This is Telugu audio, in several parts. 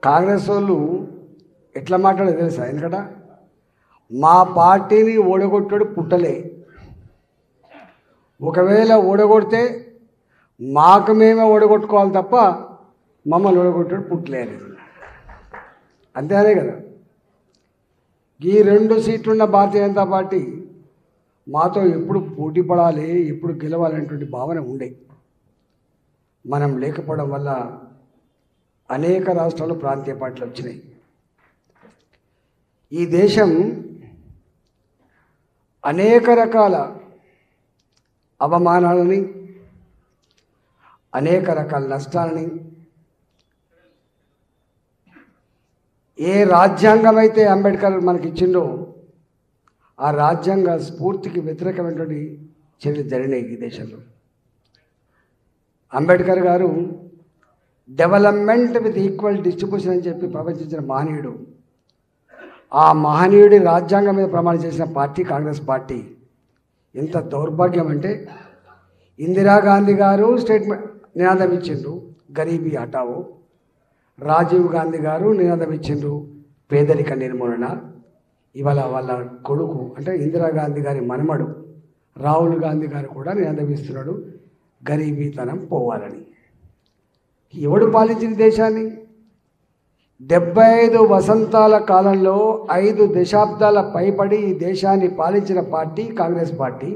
కాంగ్రెస్ వాళ్ళు ఎట్లా మాట్లాడేది తెలుసా? ఎందుకంటే మా పార్టీని ఓడగొట్టాడు పుట్టలే, ఒకవేళ ఓడగొడితే మాకు మేమే ఓడగొట్టుకోవాలి తప్ప మమ్మల్ని ఓడగొట్టాడు పుట్టలే అనేది. అంతేనే కదా. ఈ 2 సీట్లున్న భారతీయ జనతా పార్టీ మాతో ఎప్పుడు పోటీ పడాలి, ఎప్పుడు గెలవాలనేటువంటి భావన ఉండే. మనం లేకపోవడం వల్ల అనేక రాష్ట్రాలు ప్రాంతీయ పార్టీలు వచ్చినాయి. ఈ దేశం అనేక రకాల అవమానాలని, అనేక రకాల నష్టాలని, ఏ రాజ్యాంగం అయితే అంబేద్కర్ మనకి ఇచ్చిండో ఆ రాజ్యాంగ స్ఫూర్తికి వ్యతిరేకమైనటువంటి చర్యలు జరిగినాయి ఈ దేశంలో. అంబేద్కర్ గారు డెవలప్మెంట్ విత్ ఈక్వల్ డిస్ట్రిబ్యూషన్ అని చెప్పి ప్రవచించిన మహనీయుడు. ఆ మహనీయుడి రాజ్యాంగం మీద ప్రమాణం చేసిన పార్టీ కాంగ్రెస్ పార్టీ. ఎంత దౌర్భాగ్యం అంటే ఇందిరాగాంధీ గారు స్టేట్మెంట్ నినాదం ఇచ్చిండ్రు, గరీబీ హటావో. రాజీవ్ గాంధీ గారు నినాదం ఇచ్చిండ్రు, పేదరిక నిర్మూలన. ఇవాళ వాళ్ళ కొడుకు అంటే ఇందిరాగాంధీ గారి మనమడు రాహుల్ గాంధీ గారు కూడా నినాదం ఇస్తున్నాడు, గరీబీతనం పోవాలని. ఎవడు పాలించిన దేశాన్ని? 75 వసంతాల కాలంలో 5 దశాబ్దాల పైబడి ఈ దేశాన్ని పాలించిన పార్టీ కాంగ్రెస్ పార్టీ.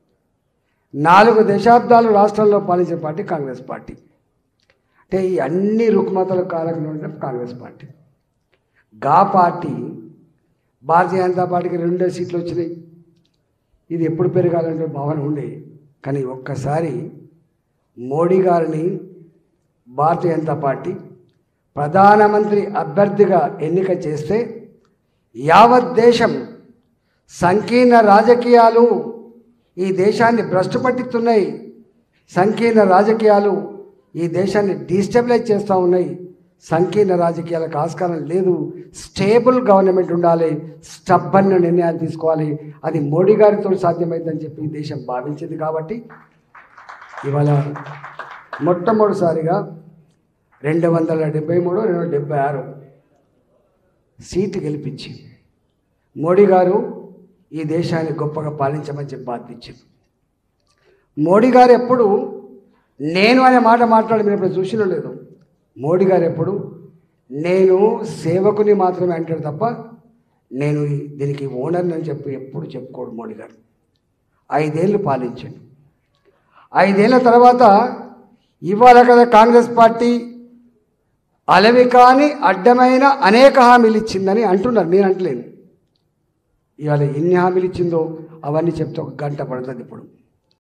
4 దశాబ్దాలు రాష్ట్రంలో పాలించిన పార్టీ కాంగ్రెస్ పార్టీ. అంటే ఈ అన్ని రుగ్మతల కారణంగా కాంగ్రెస్ పార్టీ. గా పార్టీ భారతీయ జనతా పార్టీకి 2 సీట్లు వచ్చినాయి. ఇది ఎప్పుడు పెరగాలంటే భావన ఉండే. కానీ ఒక్కసారి మోడీ గారిని భారతీయ జనతా పార్టీ ప్రధానమంత్రి అభ్యర్థిగా ఎన్నిక చేస్తే యావత్ దేశం సంకీర్ణ రాజకీయాలు ఈ దేశాన్ని భ్రష్టు పట్టిస్తున్నాయి, సంకీర్ణ రాజకీయాలు ఈ దేశాన్ని డిస్టెబిలైజ్ చేస్తూ ఉన్నాయి, సంకీర్ణ రాజకీయాలకు ఆస్కారం లేదు, స్టేబుల్ గవర్నమెంట్ ఉండాలి, స్టబ్బన్ నిర్ణయాలు తీసుకోవాలి, అది మోడీ గారితో సాధ్యమైందని చెప్పి ఈ దేశం భావించింది. కాబట్టి ఇవాళ మొట్టమొదటిసారిగా 273 276 సీటు గెలిపించి మోడీ గారు ఈ దేశాన్ని గొప్పగా పాలించమని చెప్పి బాధ్యించారు. మోడీ గారు ఎప్పుడు నేను అనే మాట మాట్లాడి మీరు ఎప్పుడు చూసినో లేదు. మోడీ గారు ఎప్పుడు నేను సేవకుని మాత్రమే అంటాడు తప్ప నేను దీనికి ఓనర్ని అని చెప్పి ఎప్పుడు చెప్పుకోడు మోడీ గారు. 5 ఏళ్ళు పాలించాడు. 5 ఏళ్ళ తర్వాత ఇవాళ కదా కాంగ్రెస్ పార్టీ అలవి కాని అడ్డమైన అనేక హామీలు ఇచ్చిందని అంటున్నారు, నేను అంటలేను. ఇవాళ ఎన్ని హామీలు ఇచ్చిందో అవన్నీ చెప్తే 1 గంట పడుతుంది ఇప్పుడు.